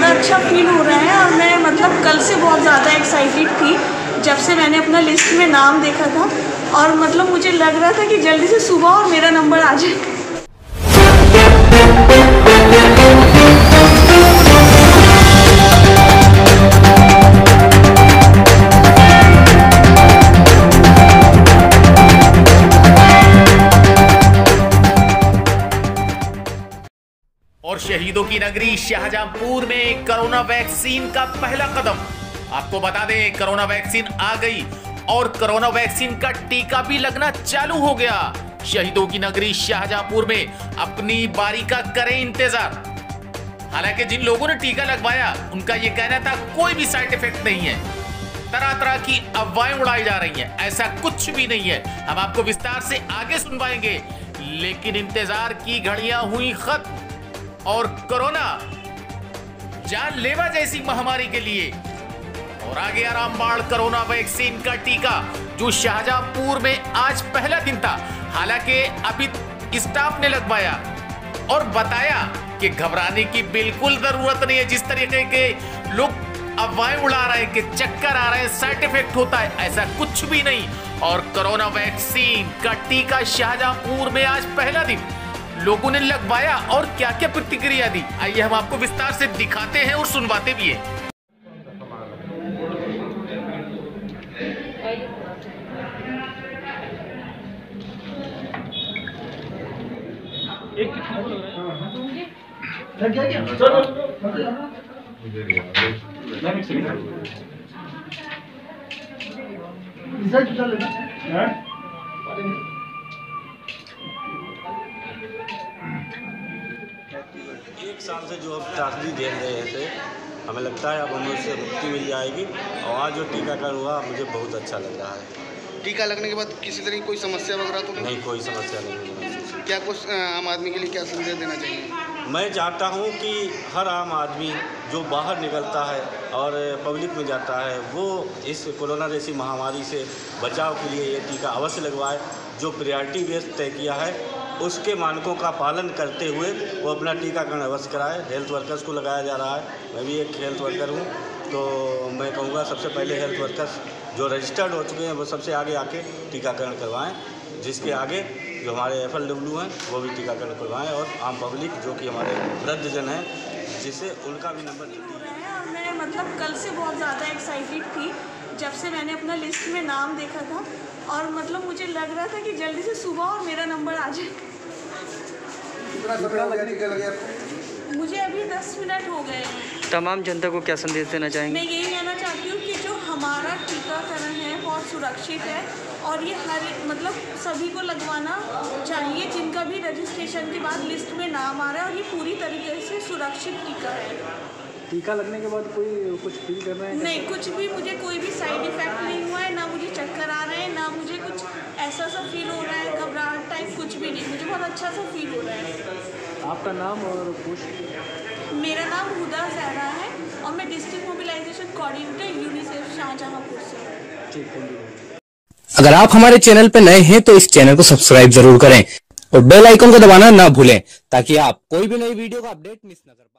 ज़्यादा अच्छा फील हो रहा है और मैं मतलब कल से बहुत ज़्यादा एक्साइटेड थी जब से मैंने अपना लिस्ट में नाम देखा था और मतलब मुझे लग रहा था कि जल्दी से सुबह और मेरा नंबर आ जाए। और शहीदों की नगरी शाहजहांपुर में कोरोना वैक्सीन का पहला कदम। आपको बता दें कोरोना वैक्सीन आ गई और कोरोना वैक्सीन का टीका भी लगना चालू हो गया। शहीदों की नगरी शाहजहांपुर में अपनी बारी का करें इंतजार। हालांकि जिन लोगों ने टीका लगवाया उनका यह कहना था कोई भी साइड इफेक्ट नहीं है। तरह तरह की अफवाहें उड़ाई जा रही हैं, ऐसा कुछ भी नहीं है। हम आपको विस्तार से आगे सुनवाएंगे, लेकिन इंतजार की घड़ियां हुई खत्म और कोरोना जानलेवा जैसी महामारी के लिए और आ गया रामबाण कोरोना वैक्सीन का टीका जो शाहजहांपुर में आज पहला दिन था। हालांकि अभी स्टाफ ने लगवाया और बताया कि घबराने की बिल्कुल जरूरत नहीं है। जिस तरीके के लोग अफवाहें उड़ा रहे हैं कि चक्कर आ रहे हैं, साइड इफेक्ट होता है, ऐसा कुछ भी नहीं। और कोरोना वैक्सीन का टीका शाहजहांपुर में आज पहला दिन लोगों ने लगवाया और क्या क्या प्रतिक्रिया दी, आइए हम आपको विस्तार से दिखाते हैं और सुनवाते भी हैं। एक साल से जो अब त्रासदी झेल रहे थे, हमें लगता है अब हमें उससे मुक्ति मिल जाएगी। और आज जो टीकाकरण हुआ मुझे बहुत अच्छा लग रहा है। टीका लगने के बाद किसी तरह की कोई समस्या वगैरह तो नहीं, कोई समस्या नहीं है। क्या कुछ आम आदमी के लिए क्या संदेश देना चाहिए? मैं चाहता हूँ कि हर आम आदमी जो बाहर निकलता है और पब्लिक में जाता है वो इस कोरोना जैसी महामारी से बचाव के लिए ये टीका अवश्य लगवाए। जो प्रायोरिटी बेस तय किया है उसके मानकों का पालन करते हुए वो अपना टीकाकरण अवश्य कराए। हेल्थ वर्कर्स को लगाया जा रहा है, मैं भी एक हेल्थ वर्कर हूँ, तो मैं कहूँगा सबसे पहले हेल्थ वर्कर्स जो रजिस्टर्ड हो चुके हैं वो सबसे आगे आके टीकाकरण करवाएं। जिसके आगे जो हमारे FLW हैं वो भी टीकाकरण करवाएं और आम पब्लिक जो कि हमारे वृद्धजन हैं जिससे उनका भी नंबर जल्दी है। और मैं मतलब कल से बहुत ज़्यादा एक्साइटेड थी जब से मैंने अपना लिस्ट में नाम देखा था और मतलब मुझे लग रहा था कि जल्दी से सुबह और मेरा नंबर आ जाए। कितना समय हो गया टीका लगे आपको? मुझे अभी 10 मिनट हो गए हैं। तमाम जनता को क्या संदेश देना चाहेंगे? मैं यही कहना चाहती हूँ कि जो हमारा टीकाकरण है बहुत सुरक्षित है और ये हर मतलब सभी को लगवाना चाहिए जिनका भी रजिस्ट्रेशन के बाद लिस्ट में नाम आ रहा है और ये पूरी तरीके से सुरक्षित टीका है। टीका लगने के बाद कोई कुछ फील कर रहे हैं? नहीं, कुछ भी मुझे कोई भी साइड इफेक्ट नहीं हुआ है, ना मुझे चक्कर आ रहे हैं, ना मुझे कुछ ऐसा सा फील हो रहा है, घबराहट टाइप कुछ भी नहीं। मुझे बहुत अच्छा सा फील हो रहा है। आपका नाम और पोस्ट? मेरा नाम हुदा ज़हरा है और मैं district mobilisation coordinator UNICEF Shahjahanpur से। ठीक है। अगर आप हमारे चैनल पर नए हैं तो इस चैनल को सब्सक्राइब जरूर करें और बेल आइकन को दबाना ना भूलें ताकि आप कोई भी नई वीडियो का अपडेट मिस न कर पाएं।